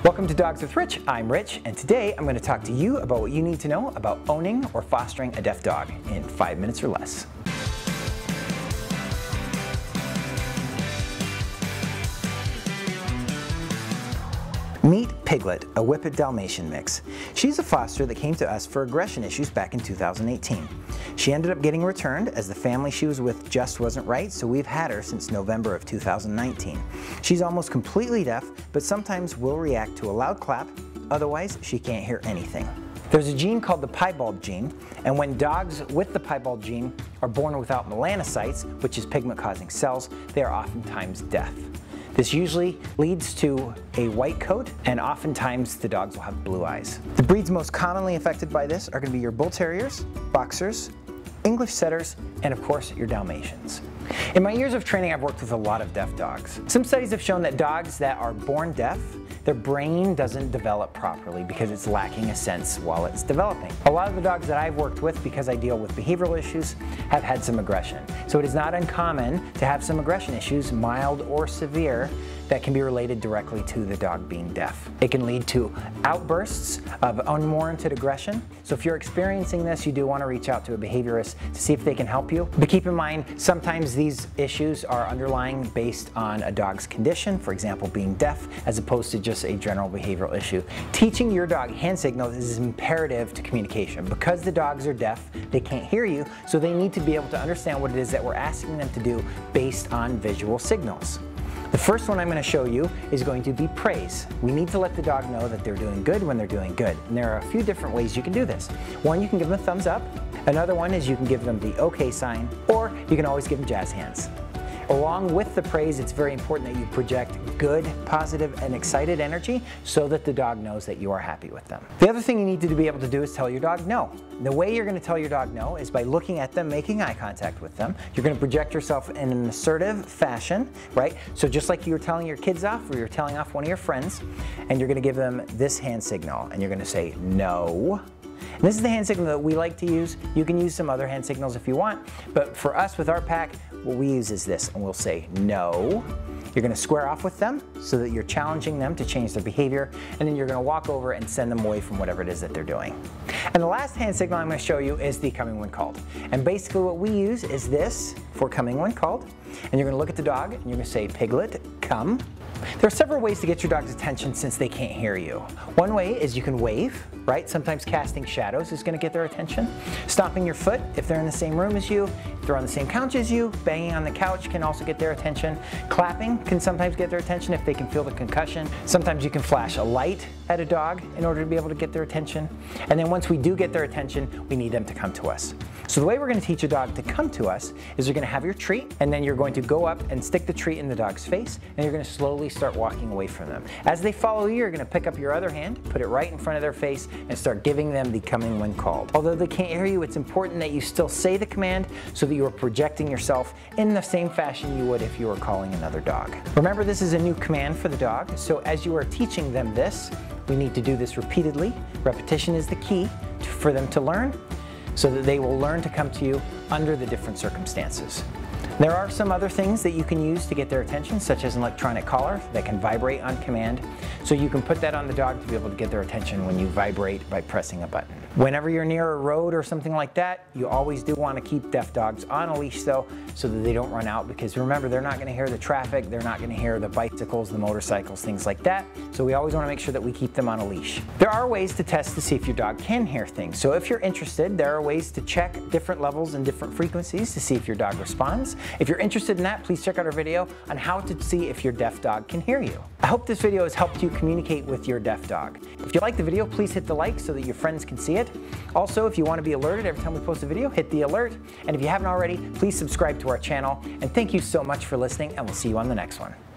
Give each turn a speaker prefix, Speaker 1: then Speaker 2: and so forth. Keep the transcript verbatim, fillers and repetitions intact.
Speaker 1: Welcome to Dogs with Rich. I'm Rich, and today I'm going to talk to you about what you need to know about owning or fostering a deaf dog in five minutes or less. Meet Piglet, a Whippet Dalmatian mix. She's a foster that came to us for aggression issues back in two thousand eighteen. She ended up getting returned as the family she was with just wasn't right, so we've had her since November of two thousand nineteen. She's almost completely deaf, but sometimes will react to a loud clap, otherwise she can't hear anything. There's a gene called the piebald gene, and when dogs with the piebald gene are born without melanocytes, which is pigment-causing cells, they are oftentimes deaf. This usually leads to a white coat, and oftentimes the dogs will have blue eyes. The breeds most commonly affected by this are going to be your Bull Terriers, Boxers, English Setters, and of course your Dalmatians. In my years of training, I've worked with a lot of deaf dogs. Some studies have shown that dogs that are born deaf, their brain doesn't develop properly because it's lacking a sense while it's developing. A lot of the dogs that I've worked with, because I deal with behavioral issues, have had some aggression. So it is not uncommon to have some aggression issues, mild or severe, that can be related directly to the dog being deaf. It can lead to outbursts of unwarranted aggression. So if you're experiencing this, you do want to reach out to a behaviorist to see if they can help you. But keep in mind, sometimes these issues are underlying based on a dog's condition, for example, being deaf, as opposed to just a general behavioral issue. Teaching your dog hand signals is imperative to communication. Because the dogs are deaf, they can't hear you, so they need to be able to understand what it is that we're asking them to do based on visual signals. The first one I'm going to show you is going to be praise. We need to let the dog know that they're doing good when they're doing good. And there are a few different ways you can do this. One, you can give them a thumbs up. Another one is you can give them the okay sign, or you can always give them jazz hands. Along with the praise, it's very important that you project good, positive, and excited energy so that the dog knows that you are happy with them. The other thing you need to be able to do is tell your dog no. The way you're going to tell your dog no is by looking at them, making eye contact with them. You're going to project yourself in an assertive fashion, right? So just like you were telling your kids off, or you're telling off one of your friends, and you're going to give them this hand signal, and you're going to say no. And this is the hand signal that we like to use. You can use some other hand signals if you want, but for us with our pack, what we use is this, and we'll say no. You're going to square off with them so that you're challenging them to change their behavior, and then you're going to walk over and send them away from whatever it is that they're doing. And the last hand signal I'm going to show you is the coming when called. And basically what we use is this for coming when called, and you're going to look at the dog and you're going to say, Piglet, come. There are several ways to get your dog's attention since they can't hear you. One way is you can wave, right? Sometimes casting shadows is going to get their attention. Stomping your foot if they're in the same room as you, if they're on the same couch as you, banging on the couch can also get their attention. Clapping can sometimes get their attention if they can feel the concussion. Sometimes you can flash a light at a dog in order to be able to get their attention. And then once we do get their attention, we need them to come to us. So the way we're going to teach a dog to come to us is you're going to have your treat, and then you're going to go up and stick the treat in the dog's face, and you're going to slowly start walking away from them. As they follow you, you're going to pick up your other hand, put it right in front of their face, and start giving them the coming when called. Although they can't hear you, it's important that you still say the command so that you are projecting yourself in the same fashion you would if you were calling another dog. Remember, this is a new command for the dog, so as you are teaching them this, we need to do this repeatedly. Repetition is the key for them to learn, so that they will learn to come to you under the different circumstances. There are some other things that you can use to get their attention, such as an electronic collar that can vibrate on command. So you can put that on the dog to be able to get their attention when you vibrate by pressing a button. Whenever you're near a road or something like that, you always do want to keep deaf dogs on a leash though, so that they don't run out, because remember, they're not going to hear the traffic, they're not going to hear the bicycles, the motorcycles, things like that. So we always want to make sure that we keep them on a leash. There are ways to test to see if your dog can hear things. So if you're interested, there are ways to check different levels and different frequencies to see if your dog responds. If you're interested in that, please check out our video on how to see if your deaf dog can hear you. I hope this video has helped you communicate with your deaf dog. If you like the video, please hit the like so that your friends can see it. Also, if you want to be alerted every time we post a video, hit the alert. And if you haven't already, please subscribe to our channel. And thank you so much for listening, and we'll see you on the next one.